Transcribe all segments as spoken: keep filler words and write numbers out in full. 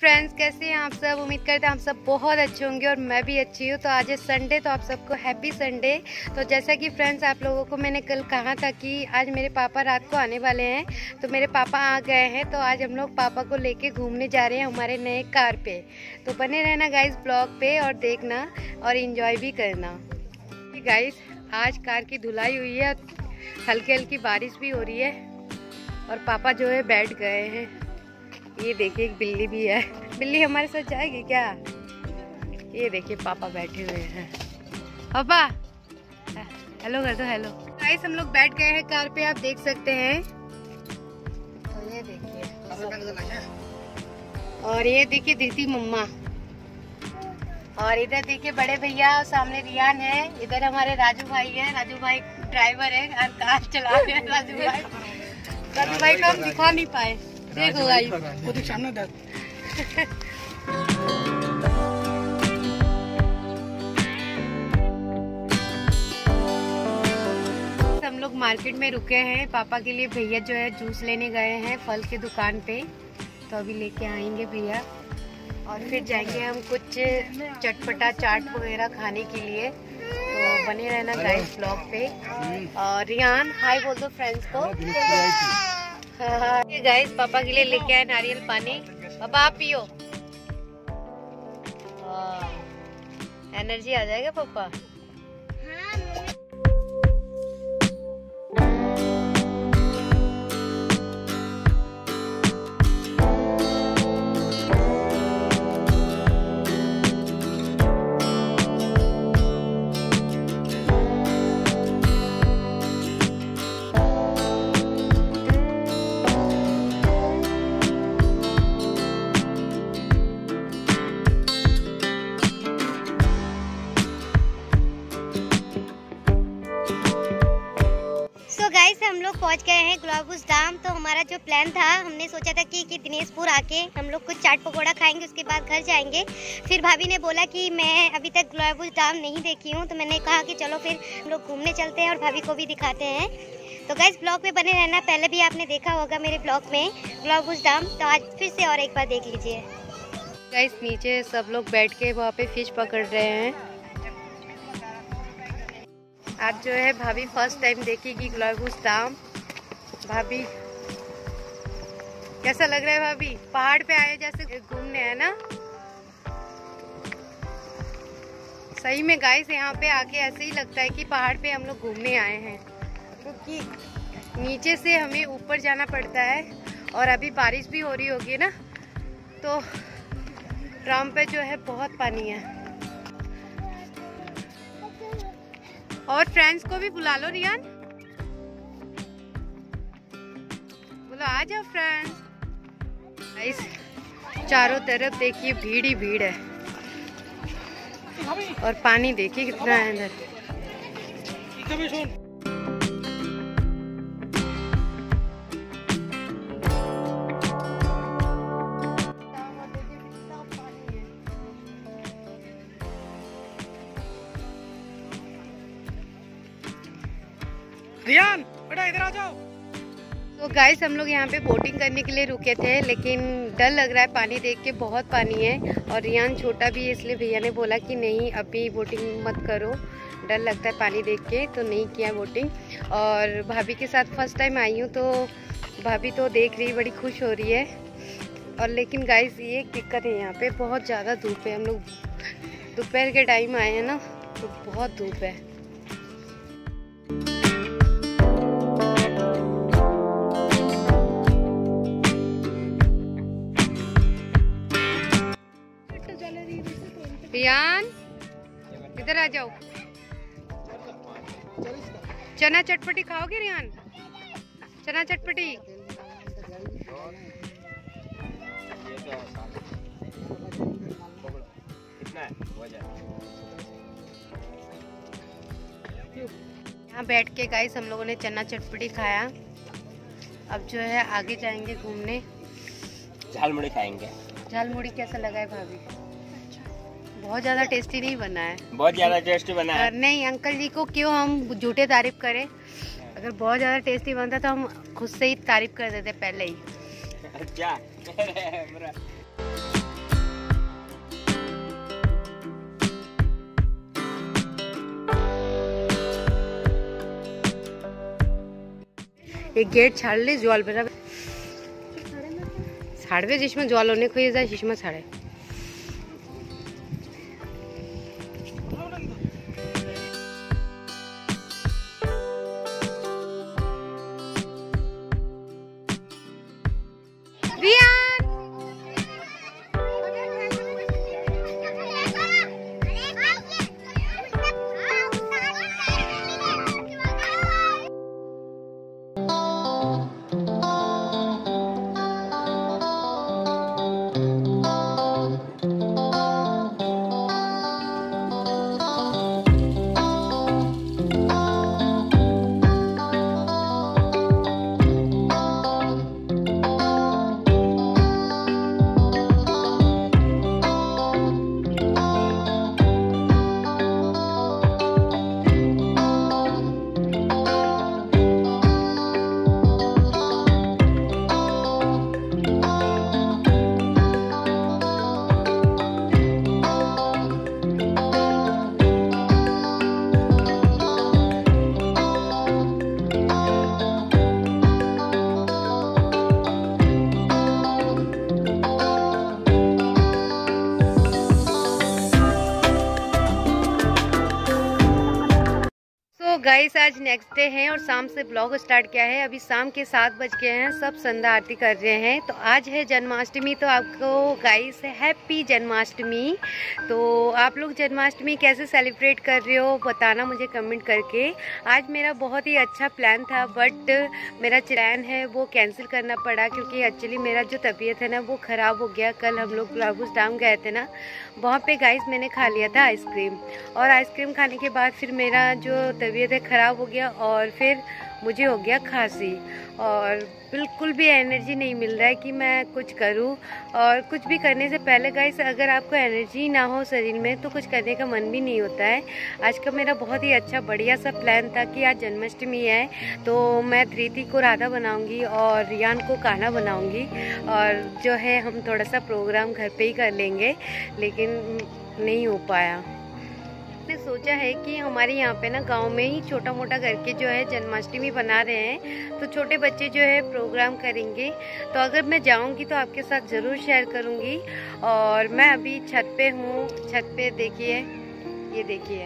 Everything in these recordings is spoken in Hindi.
फ्रेंड्स, कैसे हैं आप सब। उम्मीद करते हैं आप सब बहुत अच्छे होंगे और मैं भी अच्छी हूँ। तो आज है संडे, तो आप सबको हैप्पी संडे। तो जैसा कि फ्रेंड्स आप लोगों को मैंने कल कहा था कि आज मेरे पापा रात को आने वाले हैं, तो मेरे पापा आ गए हैं। तो आज हम लोग पापा को लेके घूमने जा रहे हैं हमारे नए कार पे। तो बने रहना गाइस ब्लॉग पे और देखना और इन्जॉय भी करना। गाइस आज कार की धुलाई हुई है, हल्की हल्की बारिश भी हो रही है और पापा जो है बैठ गए हैं। ये देखिए एक बिल्ली भी है। बिल्ली हमारे साथ जाएगी क्या? ये देखिए पापा बैठे हुए हैं। पापा हेलो कर दो, हेलो। गाइस हम लोग बैठ गए हैं कार पे, आप देख सकते हैं। तो ये देखिए, और ये देखिए दीदी मम्मा, और इधर देखिए बड़े भैया और सामने रियान है। इधर हमारे राजू भाई है। राजू भाई ड्राइवर है और कार चला रहे हैं। राजू भाई राजू भाई को हम दिखा नहीं पाए, देखो भाई वो तो सामने दर। हम लोग मार्केट में रुके हैं। पापा के लिए भैया जो है जूस लेने गए हैं फल के दुकान पे, तो अभी लेके आएंगे भैया और फिर जाएंगे हम कुछ चटपटा चाट वगैरह खाने के लिए। तो बने रहना गाइस ब्लॉग पे। और रियान हाय बोल दो फ्रेंड्स को। हाँ गाइस पापा के लिए लेके आए नारियल पानी। पापा आप पियो, एनर्जी आ जाएगा पापा। गाइस हम लोग पहुंच गए हैं गुलाबूस धाम। तो हमारा जो प्लान था, हमने सोचा था कि, कि दिनेशपुर आके हम लोग कुछ चाट पकौड़ा खाएंगे, उसके बाद घर जाएंगे। फिर भाभी ने बोला कि मैं अभी तक गुलाबूस धाम नहीं देखी हूँ, तो मैंने कहा कि चलो फिर हम लोग घूमने चलते हैं और भाभी को भी दिखाते हैं। तो गाइस ब्लॉग में बने रहना। पहले भी आपने देखा होगा मेरे ब्लॉग में गुलाबूस धाम, तो आज फिर से और एक बार देख लीजिए। गाइस नीचे सब लोग बैठ के वहाँ पे फिश पकड़ रहे हैं। आज जो है भाभी फर्स्ट टाइम देखेगी गुलाबूस धाम। भाभी कैसा लग रहा है भाभी? पहाड़ पे आए जैसे घूमने, है ना? सही में गाइस यहाँ पे आके ऐसे ही लगता है कि पहाड़ पे हम लोग घूमने आए हैं, क्योंकि नीचे से हमें ऊपर जाना पड़ता है और अभी बारिश भी हो रही होगी ना, तो ड्राम पे जो है बहुत पानी है। और फ्रेंड्स को भी बुला लो रियान, बोलो आ जाओ फ्रेंड्स। गाइस चारों तरफ देखिए भीड़ ही भीड़ है और पानी देखिए कितना है अंदर। रियान बेटा इधर आ जाओ। तो गाइस हम लोग यहाँ पे बोटिंग करने के लिए रुके थे, लेकिन डर लग रहा है पानी देख के, बहुत पानी है। और रियान छोटा भी है, इसलिए भैया ने बोला कि नहीं अभी बोटिंग मत करो, डर लगता है पानी देख के, तो नहीं किया बोटिंग। और भाभी के साथ फर्स्ट टाइम आई हूँ, तो भाभी तो देख रही बड़ी खुश हो रही है। और लेकिन गाइस ये एक दिक्कत है, यहाँ पे बहुत ज़्यादा धूप है। हम लोग दोपहर के टाइम आए हैं ना, तो बहुत धूप है। रियान इधर आ जाओ। चना चटपटी खाओगे रियान? चना चटपटी। यहाँ बैठ के गाइस हम लोगों ने चना चटपटी खाया। अब जो है आगे जाएंगे घूमने, झालमुड़ी खाएंगे। झालमुड़ी कैसा लगा है भाभी? बहुत ज्यादा टेस्टी नहीं बना है। बहुत ज्यादा टेस्टी बना है। नहीं अंकल जी को क्यों हम झूठे तारीफ करें, अगर बहुत ज्यादा टेस्टी बनता तो हम खुद से ही तारीफ कर देते पहले ही। अच्छा एक गेट छाड़ले जल बेरा छाड़बे जिसमें जल अनेक हो जाए जिसमें छाड़े गाइस आज नेक्स्ट डे है और शाम से ब्लॉग स्टार्ट किया है। अभी शाम के सात बज गए हैं, सब संध्या आरती कर रहे हैं। तो आज है जन्माष्टमी, तो आपको गाइस हैप्पी जन्माष्टमी। तो आप लोग जन्माष्टमी कैसे सेलिब्रेट कर रहे हो बताना मुझे कमेंट करके। आज मेरा बहुत ही अच्छा प्लान था बट मेरा प्लान है वो कैंसिल करना पड़ा क्योंकि एक्चुअली मेरा जो तबीयत है ना वो ख़राब हो गया। कल हम लोग गुलाबूस डाम गए थे ना, वहाँ पे गाइस मैंने खा लिया था आइसक्रीम, और आइसक्रीम खाने के बाद फिर मेरा जो तबीयत है ख़राब हो गया और फिर मुझे हो गया खांसी और बिल्कुल भी एनर्जी नहीं मिल रहा है कि मैं कुछ करूं। और कुछ भी करने से पहले गाइस अगर आपको एनर्जी ना हो शरीर में तो कुछ करने का मन भी नहीं होता है। आज का मेरा बहुत ही अच्छा बढ़िया सा प्लान था कि आज जन्माष्टमी है तो मैं धृति को राधा बनाऊंगी और रियान को कान्हा बनाऊंगी, और जो है हम थोड़ा सा प्रोग्राम घर पे ही कर लेंगे, लेकिन नहीं हो पाया। ने सोचा है कि हमारे यहाँ पे ना गांव में ही छोटा मोटा करके जो है जन्माष्टमी बना रहे हैं, तो छोटे बच्चे जो है प्रोग्राम करेंगे। तो अगर मैं जाऊंगी तो आपके साथ ज़रूर शेयर करूंगी। और मैं अभी छत पे हूँ, छत पे देखिए, ये देखिए,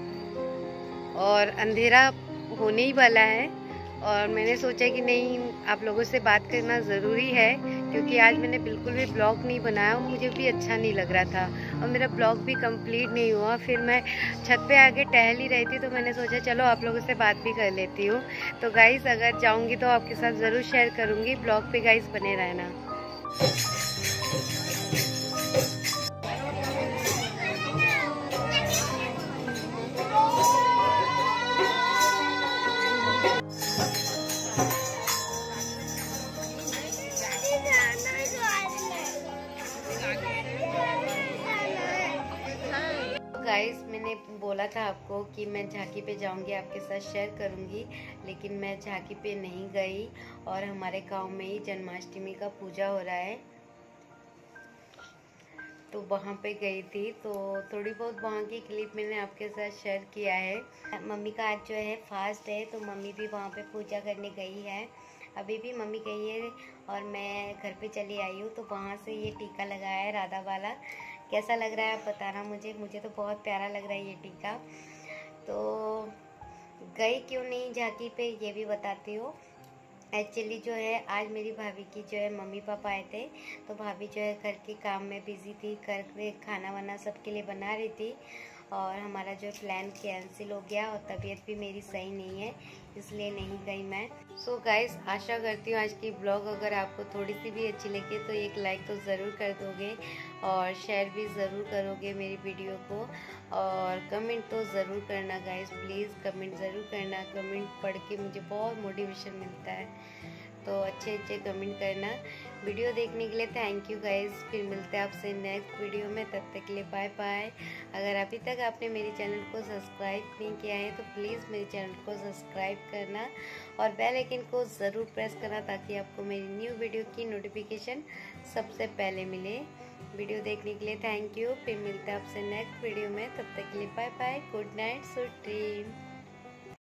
और अंधेरा होने ही वाला है। और मैंने सोचा कि नहीं आप लोगों से बात करना ज़रूरी है क्योंकि आज मैंने बिल्कुल भी ब्लॉग नहीं बनाया, मुझे भी अच्छा नहीं लग रहा था और मेरा ब्लॉग भी कंप्लीट नहीं हुआ। फिर मैं छत पे आके टहल ही रही थी तो मैंने सोचा चलो आप लोगों से बात भी कर लेती हूँ। तो गाइस अगर जाऊँगी तो आपके साथ ज़रूर शेयर करूँगी, ब्लॉग पे गाइस बने रहना। गाइस मैंने बोला था आपको कि मैं झांकी पे जाऊंगी, आपके साथ शेयर करूंगी, लेकिन मैं झांकी पे नहीं गई। और हमारे गांव में ही जन्माष्टमी का पूजा हो रहा है तो वहाँ पे गई थी, तो थोड़ी बहुत वहाँ की क्लिप मैंने आपके साथ शेयर किया है। मम्मी का आज जो है फास्ट है तो मम्मी भी वहाँ पे पूजा करने गई है। अभी भी मम्मी गई है और मैं घर पे चली आई हूँ। तो वहाँ से ये टीका लगाया है राधा वाला, कैसा लग रहा है आप बताना मुझे। मुझे तो बहुत प्यारा लग रहा है ये टीका। तो गई क्यों नहीं झांकी पे ये भी बताती हूँ। एक्चुअली जो है आज मेरी भाभी की जो है मम्मी पापा आए थे, तो भाभी जो है घर के काम में बिजी थी, घर में खाना वाना सबके लिए बना रही थी और हमारा जो प्लान कैंसिल हो गया। और तबीयत भी मेरी सही नहीं है इसलिए नहीं गई मैं। सो so गाइस आशा करती हूँ आज की ब्लॉग अगर आपको थोड़ी सी भी अच्छी लगी तो एक लाइक तो ज़रूर कर दोगे और शेयर भी ज़रूर करोगे मेरी वीडियो को, और कमेंट तो ज़रूर करना गाइस, प्लीज़ कमेंट ज़रूर करना। कमेंट पढ़ के मुझे बहुत मोटिवेशन मिलता है, तो अच्छे अच्छे कमेंट करना। वीडियो देखने के लिए थैंक यू गाइस। फिर मिलते हैं आपसे नेक्स्ट वीडियो में, तब तक के लिए बाय बाय। अगर अभी तक आपने मेरे चैनल को सब्सक्राइब नहीं किया है तो प्लीज़ मेरे चैनल को सब्सक्राइब करना और बेल आइकन को ज़रूर प्रेस करना ताकि आपको मेरी न्यू वीडियो की नोटिफिकेशन सबसे पहले मिले। वीडियो देखने के लिए थैंक यू। फिर मिलते हैं आपसे नेक्स्ट वीडियो में, तब तक के लिए bye bye, good night, sweet dream.